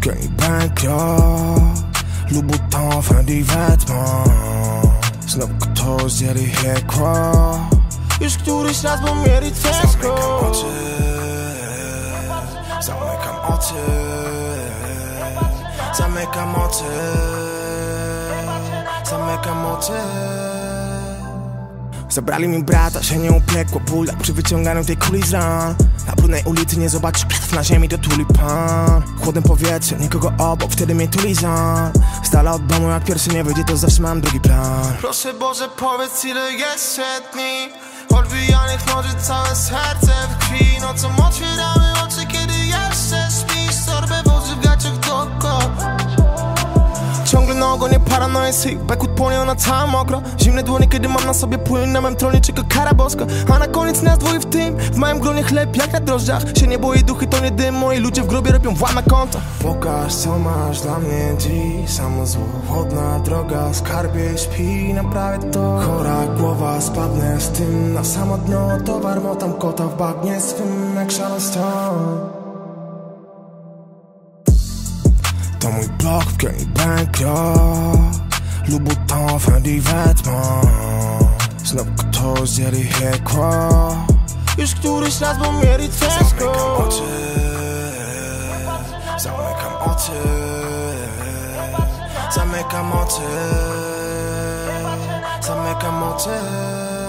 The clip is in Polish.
i bankrupt. Louboutin, fin des vêtements. Znowu ktoś zjadł hekro. Już któryś raz, bo mieli ciężko. Zamykam oczy. Zamykam oczy. Zamykam oczy. Zabrali mi brata, się nie upiekło ból jak przy wyciąganiu tej kuli z ran. Na brudnej ulicy nie zobaczysz kwiatów, na ziemi to tulipan. Chłodne powietrze, nikogo obok, wtedy mnie tulizan. Z dala od domu jak pierwszy nie wyjdzie, to zawsze mam drugi plan. Proszę Boże, powiedz ile jeszcze dni odbijanych noży, całe serce w krwi. Nocą otwieramy oczy, kiedy jeszcze śpisz. Torbę wozy w gaciach dookoła. Ciągle na ogonie paranoja, Backward płonie, ona cała mokro. Zimne dłonie, kiedy mam na sobie płyn. Na mym tronie czeka kara boska. A na koniec nas dwoje w tym. W małym gronie chleb jak na drożdżach. Się nie boję, duchy to nie dym. Moi ludzie w grobie robią włam konta. Pokaż co masz dla mnie dziś. Samo zło, chłodna droga. Skarbie śpi, naprawię to. Chora głowa, spadnę z tym na samo dno. Towar motam kota w bagnie swym jak szaloston. To mój blok w Kenny bankrupt. Louboutin, fin des vêtements. Znowu ktoś zjadł hekro. Już któryś raz, bo mieli ciężko. Zamykam oczy. Zamykam oczy. Zamykam oczy. Zamykam oczy.